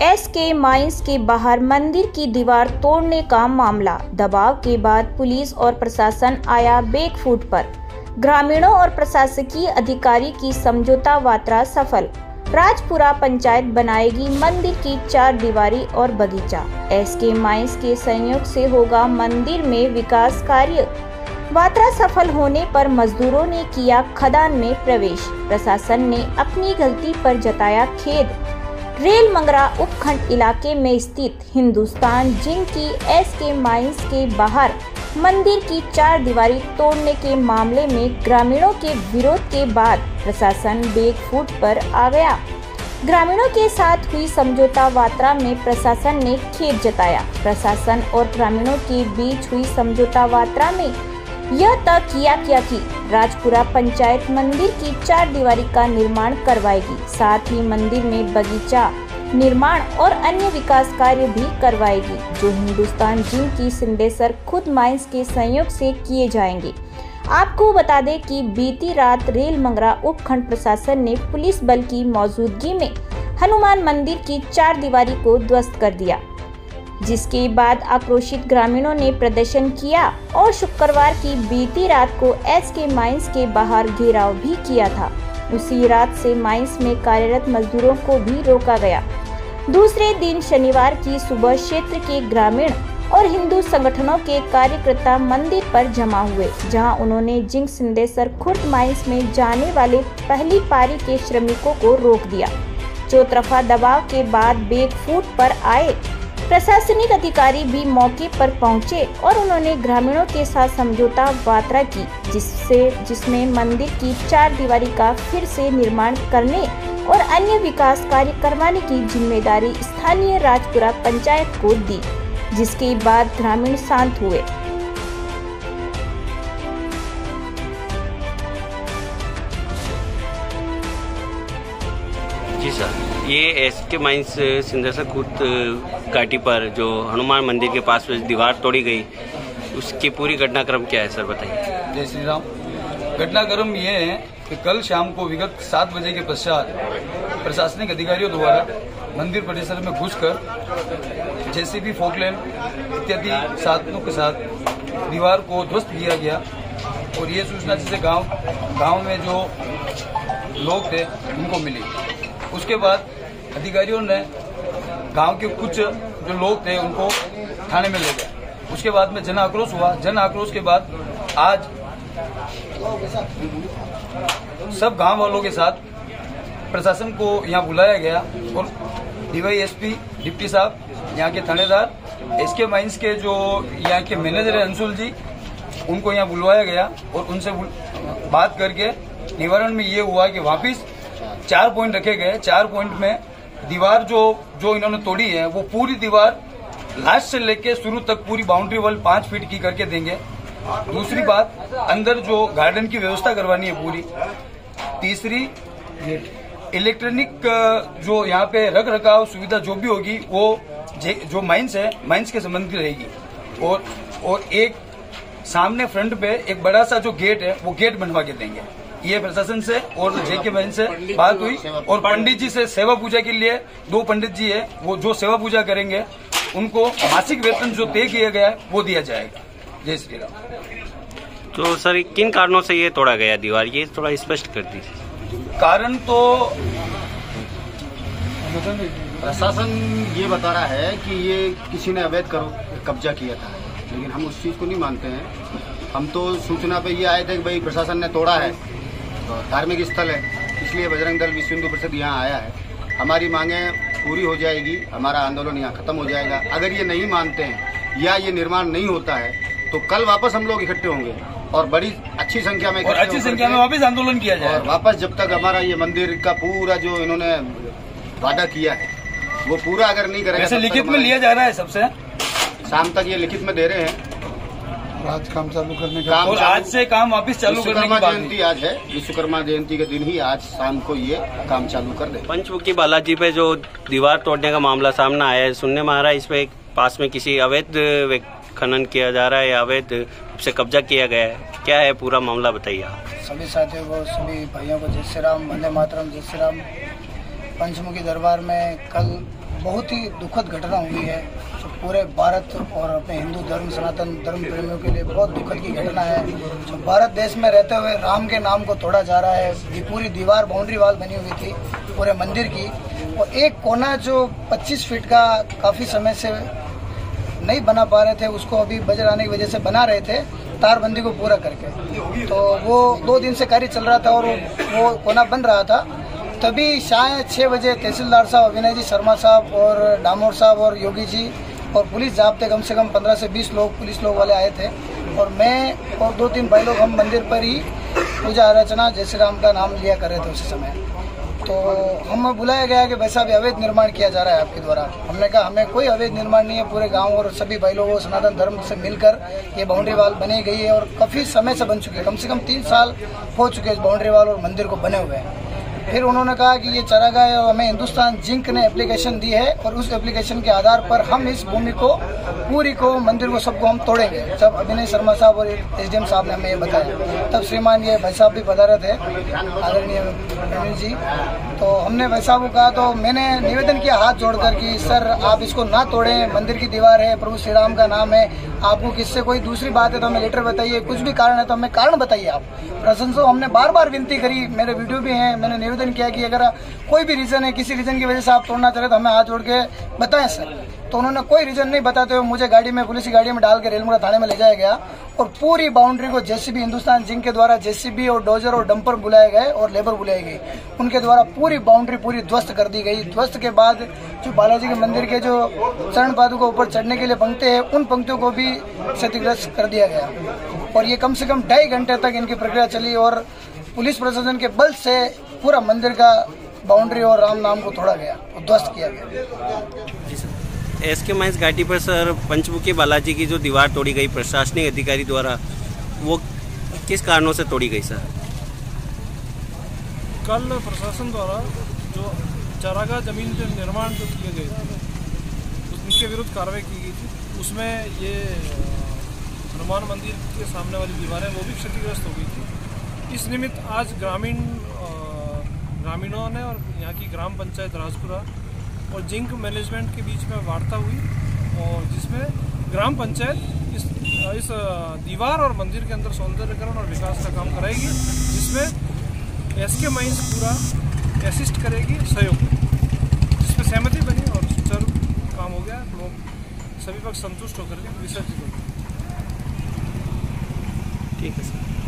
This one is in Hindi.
एसके माइंस के बाहर मंदिर की दीवार तोड़ने का मामला। दबाव के बाद पुलिस और प्रशासन आया बैकफुट पर। ग्रामीणों और प्रशासकीय अधिकारी की समझौता वार्ता सफल। राजपुरा पंचायत बनाएगी मंदिर की 4 दीवारी और बगीचा। एसके माइंस के सहयोग से होगा मंदिर में विकास कार्य। वार्ता सफल होने पर मजदूरों ने किया खदान में प्रवेश। प्रशासन ने अपनी गलती पर जताया खेद। रेल मंगरा उपखंड इलाके में स्थित हिंदुस्तान जिंक की एसके माइंस के बाहर मंदिर की 4 दीवारी तोड़ने के मामले में ग्रामीणों के विरोध के बाद प्रशासन बैकफुट पर आ गया। ग्रामीणों के साथ हुई समझौता वार्ता में प्रशासन ने खेद जताया। प्रशासन और ग्रामीणों के बीच हुई समझौता वार्ता में यह तय किया गया कि राजपुरा पंचायत मंदिर की 4 दीवारी का निर्माण करवाएगी, साथ ही मंदिर में बगीचा निर्माण और अन्य विकास कार्य भी करवाएगी, जो हिंदुस्तान जिंक की सिंडेसर खुद माइंस के सहयोग से किए जाएंगे। आपको बता दें कि बीती रात रेल मंगरा उपखंड प्रशासन ने पुलिस बल की मौजूदगी में हनुमान मंदिर की 4 दीवारी को ध्वस्त कर दिया, जिसके बाद आक्रोशित ग्रामीणों ने प्रदर्शन किया और शुक्रवार की बीती रात को एसके माइंस के बाहर घेराव भी किया था। उसी रात से माइंस में कार्यरत मजदूरों को भी रोका गया। दूसरे दिन शनिवार की सुबह क्षेत्र के ग्रामीण और हिंदू संगठनों के कार्यकर्ता मंदिर पर जमा हुए, जहां उन्होंने जिंक सिंडेसर खुर्द माइंस में जाने वाले पहली पारी के श्रमिकों को रोक दिया। चौतरफा दबाव के बाद बैकफुट पर आए प्रशासनिक अधिकारी भी मौके पर पहुंचे और उन्होंने ग्रामीणों के साथ समझौता वार्ता की, जिसमें मंदिर की 4 दीवारी का फिर से निर्माण करने और अन्य विकास कार्य करवाने की जिम्मेदारी स्थानीय राजपुरा पंचायत को दी, जिसके बाद ग्रामीण शांत हुए। जी सर, ये एसके माइंस सिंडेसर खुर्द घाटी पर जो हनुमान मंदिर के पास में दीवार तोड़ी गई, उसकी पूरी घटनाक्रम क्या है सर, बताइए। जय श्री राम। घटनाक्रम ये है कि कल शाम को विगत 7 बजे के पश्चात प्रशासनिक अधिकारियों द्वारा मंदिर परिसर में घुसकर जेसीबी, फोकलैन इत्यादि साधनों के साथ दीवार को ध्वस्त किया गया और ये सूचना जिसे गांव में जो लोग थे उनको मिली। उसके बाद अधिकारियों ने गांव के कुछ जो लोग थे उनको थाने में ले गए। उसके बाद में जन आक्रोश हुआ। जन आक्रोश के बाद आज सब गांव वालों के साथ प्रशासन को यहाँ बुलाया गया और डीवाईएसपी डिप्टी साहब, यहाँ के थानेदार, एसके माइंस के जो यहाँ के मैनेजर है अंशुल जी, उनको यहाँ बुलवाया गया और उनसे बात करके निवारण में ये हुआ कि वापिस 4 पॉइंट रखे गए। 4 पॉइंट में दीवार जो इन्होंने तोड़ी है वो पूरी दीवार लास्ट से लेके शुरू तक पूरी बाउंड्री वॉल 5 फीट की करके देंगे। दूसरी बात, अंदर जो गार्डन की व्यवस्था करवानी है पूरी। तीसरी, इलेक्ट्रॉनिक जो यहाँ पे रख रखाव सुविधा जो भी होगी वो जो माइंस है, माइंस के संबंधित रहेगी। और एक सामने फ्रंट पे एक बड़ा सा जो गेट है वो गेट बनवा के देंगे। ये प्रशासन से और जेके माइंस से बात हुई और पंडित जी से सेवा पूजा के लिए 2 पंडित जी है, वो जो सेवा पूजा करेंगे उनको मासिक वेतन जो तय किया गया है वो दिया जाएगा। जय श्री राम। तो सर, किन कारणों से ये तोड़ा गया दीवार, ये थोड़ा स्पष्ट कर दीजिए। कारण तो प्रशासन ये बता रहा है कि ये किसी ने अवैध कब्जा किया था, लेकिन हम उस चीज को नहीं मानते हैं। हम तो सूचना पे ये आए थे कि भाई प्रशासन ने तोड़ा है, तो धार्मिक स्थल है, इसलिए बजरंग दल विश्व हिंदू परिषद यहाँ आया है। हमारी मांगे पूरी हो जाएगी, हमारा आंदोलन यहाँ खत्म हो जाएगा। अगर ये नहीं मानते हैं या ये निर्माण नहीं होता है तो कल वापस हम लोग इकट्ठे होंगे और बड़ी अच्छी संख्या में वापस आंदोलन किया जाए और वापस जब तक हमारा ये मंदिर का पूरा जो इन्होंने वादा किया है वो पूरा अगर नहीं करेंगे। वैसे लिखित में लिया जा रहा है सबसे, शाम तक ये लिखित में दे रहे हैं। आज काम चालू करने का और आज से काम वापस चालू करने की बात जयंती आज है, विश्वकर्मा जयंती के दिन ही आज शाम को ये काम चालू कर दे। पंचमुखी बालाजी पे जो दीवार तोड़ने का मामला सामने आया है, सुनने में आ रहा है इस पे पास में किसी अवैध खनन किया जा रहा है या अवैध से कब्जा किया गया है, क्या है पूरा मामला, बताइए आप। सभी साथियों को, सभी भाइयों को जय श्री राम, वंदे मातरम, जय श्री राम। पंचमुखी दरबार में कल बहुत ही दुखद घटना हुई है जो पूरे भारत और अपने हिंदू धर्म सनातन धर्म प्रेमियों के लिए बहुत दुखद की घटना है। जो भारत देश में रहते हुए राम के नाम को तोड़ा जा रहा है। ये पूरी दीवार बाउंड्री वाल बनी हुई थी पूरे मंदिर की, और एक कोना जो 25 फीट का काफ़ी समय से नहीं बना पा रहे थे, उसको अभी बजट आने की वजह से बना रहे थे तारबंदी को पूरा करके। तो वो 2 दिन से कार्य चल रहा था और वो कोना बन रहा था। तभी शायद 6 बजे तहसीलदार साहब अभिनय जी शर्मा साहब और डामोर साहब और योगी जी और पुलिस जाब्ते कम से कम 15 से 20 लोग पुलिस लोग वाले आए थे, और मैं और 2-3 भाई लोग हम मंदिर पर ही पूजा अर्चना जय श्री राम का नाम लिया कर रहे थे उसी समय। तो हमें बुलाया गया कि वैसा भी अवैध निर्माण किया जा रहा है आपके द्वारा। हमने कहा हमें कोई अवैध निर्माण नहीं है, पूरे गांव और सभी भाई लोगों सनातन धर्म से मिलकर ये बाउंड्री वाल बनी गई है और काफ़ी समय से बन चुकी है। कम से कम 3 साल हो चुके हैं इस बाउंड्री वाल और मंदिर को बने हुए हैं। फिर उन्होंने कहा कि ये चारागाह है और हमें हिंदुस्तान जिंक ने एप्लीकेशन दी है और उस एप्लीकेशन के आधार पर हम इस भूमि को पूरी को मंदिर को सबको हम तोड़ेंगे। जब अभिनय शर्मा साहब और एसडीएम साहब ने हमें ये बताया, तब श्रीमान ये भाई साहब भी पधारे थे, आदरणीय अनिल जी। तो हमने भाई साहब को कहा, तो मैंने निवेदन किया हाथ जोड़कर कि सर आप इसको ना तोड़ें, मंदिर की दीवार है, प्रभु श्री राम का नाम है, आपको किससे कोई दूसरी बात है तो हमें लेटर बताइए, कुछ भी कारण है तो हमें कारण बताइए आप। प्रशासन से हमने बार बार विनती करी, मेरे वीडियो भी हैं, मैंने निवेदन किया कि अगर कोई भी रीजन है, किसी रीजन की वजह से आप तोड़ना चाह रहे तो हमें हाथ जोड़ के बताएं सर। तो उन्होंने कोई रीजन नहीं बताते हुए मुझे गाड़ी में, पुलिस की गाड़ी में डाल के रेलमुड़ा थाने में ले जाया गया और पूरी बाउंड्री को जेसीबी हिंदुस्तान जिंक के द्वारा जेसीबी और डोजर और डंपर बुलाए गए और लेबर बुलाई गई। उनके द्वारा पूरी बाउंड्री पूरी ध्वस्त कर दी गई। ध्वस्त के बाद जो बालाजी के मंदिर के जो चरण पादुका ऊपर चढ़ने के लिए पंक्ति है, उन पंक्तियों को भी क्षतिग्रस्त कर दिया गया। और ये कम से कम 2.5 घंटे तक इनकी प्रक्रिया चली और पुलिस प्रशासन के बल से पूरा मंदिर का बाउंड्री और राम नाम को तोड़ा गया और ध्वस्त किया गया। एसके माइंस घाटी पर सर पंचमुखी बालाजी की जो दीवार तोड़ी गई प्रशासनिक अधिकारी द्वारा, वो किस कारणों से तोड़ी गई सर? कल प्रशासन द्वारा जो चारागाह जमीन पे निर्माण जो किए गए थे उनके विरुद्ध कार्रवाई की गई थी। उसमें ये हनुमान मंदिर के सामने वाली दीवारें वो भी क्षतिग्रस्त हो गई थी। इस निमित्त आज ग्रामीणों ने और यहाँ की ग्राम पंचायत राजपुरा और जिंक मैनेजमेंट के बीच में वार्ता हुई और जिसमें ग्राम पंचायत इस दीवार और मंदिर के अंदर सौंदर्यकरण और विकास का काम कराएगी, जिसमें एसके माइंस पूरा असिस्ट करेगी, सहयोग, जिसमें सहमति बनी और सुचारू काम हो गया। लोग सभी पक्ष संतुष्ट होकर के विसर्जित हो गए। ठीक है सर।